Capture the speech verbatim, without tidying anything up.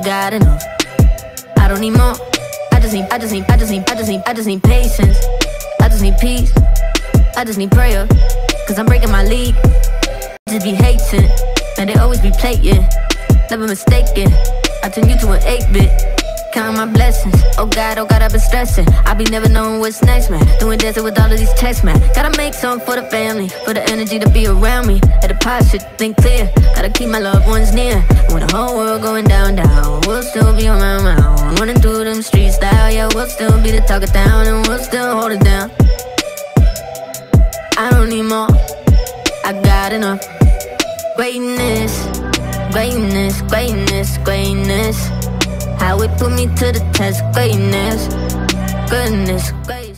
got enough. I don't need more. I just need, I just need, I just need, I just need, I just need patience. I just need peace. I just need prayer. Cause I'm breaking my league. Just be hating, and they always be playing. Never mistaken, I turn you to an eight bit. Counting my blessings, oh God, oh God, I've been stressing. I be never knowing what's next, man. Doing dancing with all of these texts, man. Gotta make something for the family, for the energy to be around me. At the pot, shit, think clear. Gotta keep my loved ones near. And when the whole world going down, down, we'll still be on my mouth. Running through them streets style, yeah, we'll still be the talk of town. And we'll still hold it down. I don't need more, I got enough. Greatness, greatness, greatness, greatness. How it put me to the test, greatness, goodness, greatness.